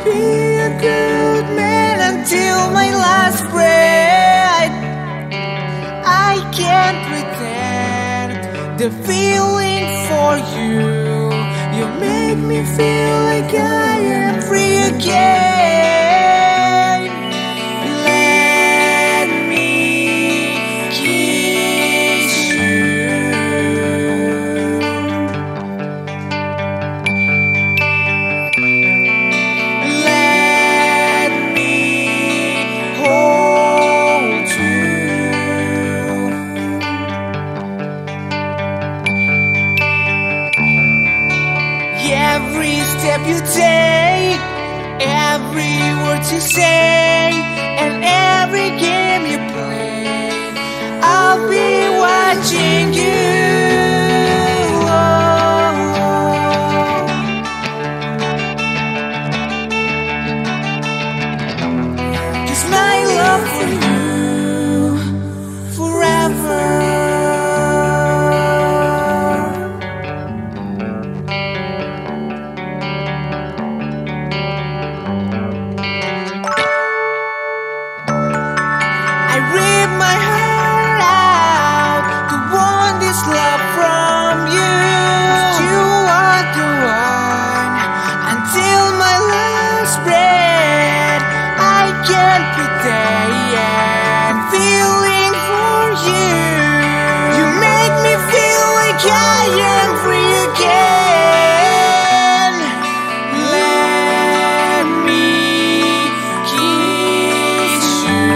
be a good man until my last breath. I can't pretend the feeling for you. You make me feel like I am free again. Let me kiss you. Let me hold you. Every step you take, every word you say, and every game you play, I'll be watching you. Cause my love for you forever. I rip my heart out to want this love from you. You are the one until my last breath. I can't pretend feeling for you. You make me feel like I am free again. Let me kiss you.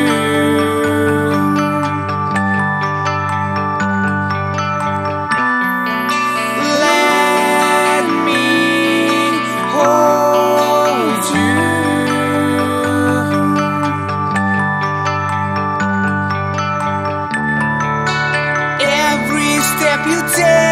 Let me hold you. Every step you take,